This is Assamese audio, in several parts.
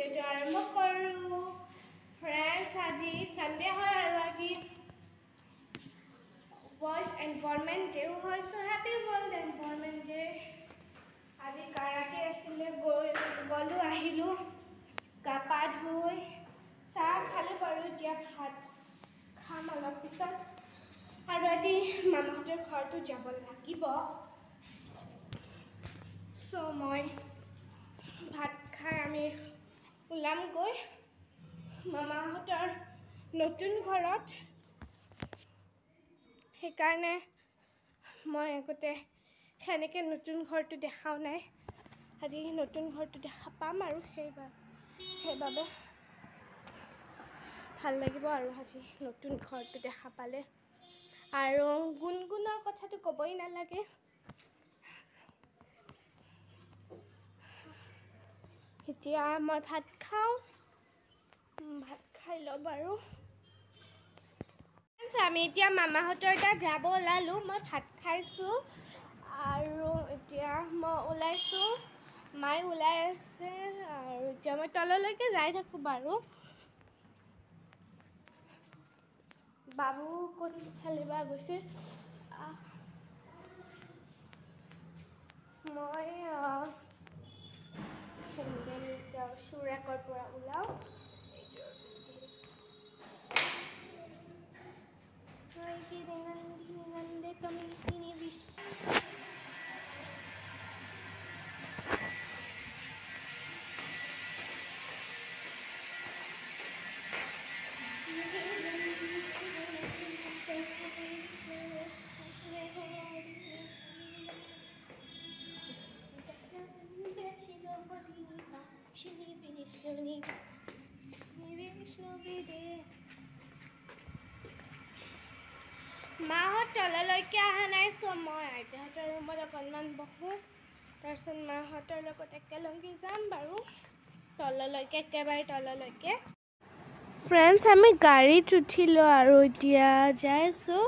ভিডিওটো আৰম্ভ কৰোঁ। ফ্ৰেণ্ডছ, আজি সানডে হয় আৰু আজি ওয়ার্ল্ড এনভায়রনমেন্ট ডে হয়। So happy world environment day. আজি কাৰাতে আছিলে, গলো আহিলো, গা পা ধুই চাহ খালো বাৰু। এতিয়া ভাত খাম অলপ পিছত। আৰু আজি মামাহঁতৰ ঘৰতো যাব লাগিব। সো মই ভাত খাই আমি ওলামগৈ মামাহঁতৰ নতুন ঘৰত। সেইকাৰণে মই আগতে সেনেকৈ নতুন ঘৰটো দেখাও নাই। আজি নতুন ঘৰটো দেখা পাম আৰু সেইবাবে ভাল লাগিব আৰু আজি নতুন ঘৰটো দেখা পালে। আৰু গুণগুণৰ কথাটো ক'বই নালাগে। এতিয়া মই ভাত খাওঁ, ভাত খাই লওঁ বাৰু। আমি এতিয়া মামাহঁতৰ তাত যাব ওলালোঁ। মই ভাত খাইছোঁ আৰু এতিয়া মই ওলাইছোঁ, মায়ে ওলাই আছে আৰু এতিয়া মই তললৈকে যাই থাকোঁ বাৰু। বাবু কোনফালে বা গৈছে। মই সুৰেকৰ পৰা ওলাওঁ। মাহঁত তললৈকে অহা নাই। চ' মই আইতাহঁতৰ ৰুমত অকণমান বহোঁ, তাৰপিছত মাহঁতৰ লগত একেলগে যাম বাৰু তললৈকে, একেবাৰে তললৈকে। ফ্ৰেণ্ডছ, আমি গাড়ীত উঠিলোঁ আৰু এতিয়া যাই আছোঁ।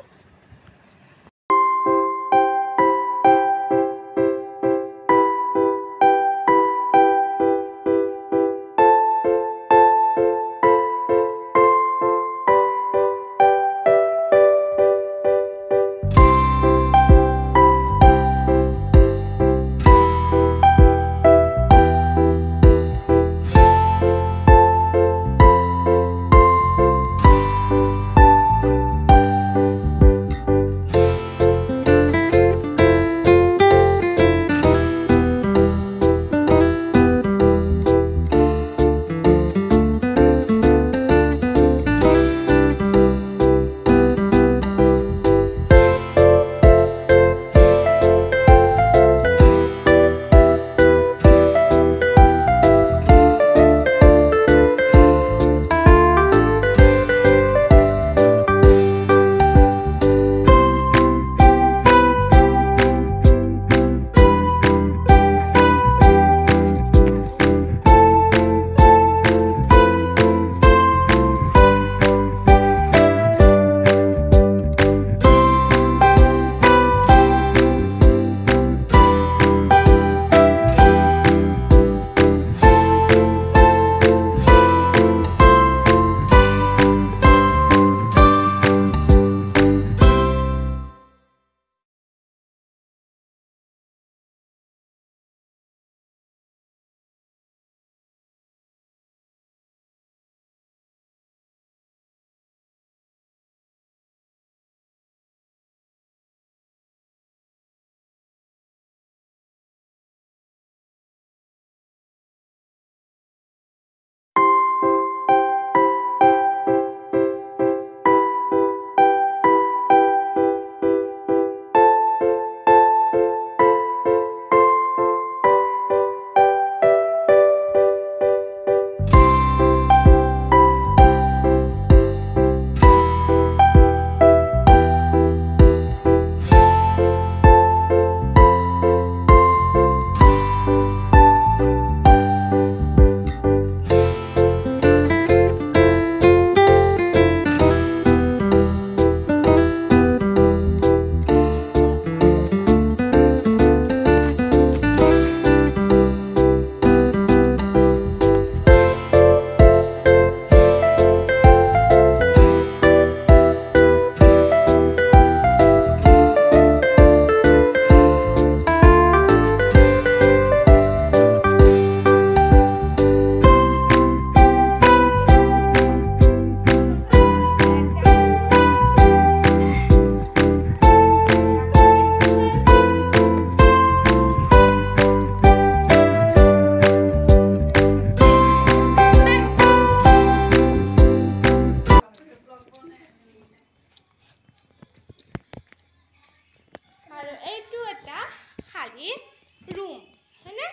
এটা খালী ৰুম হয়নে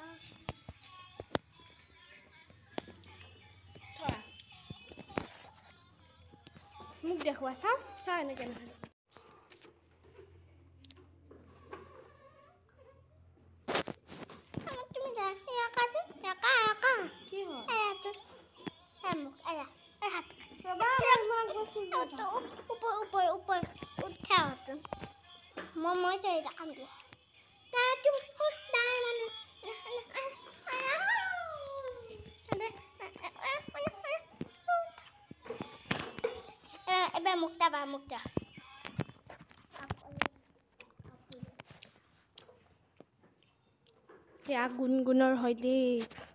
থোৱা মোক দেখুৱা চাওঁ এনেকৈ নহয় কি মই তই কাম দিয়ে এবার মুক্তা এয়া গুণগুণৰ হয় দেই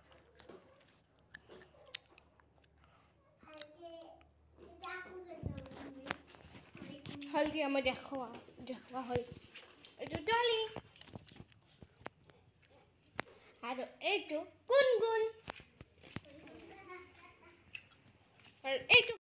হল দিয়া মই দেখুৱা হ'ল এইটো ডলি আৰু এইটো গুণগুণ আৰু এইটো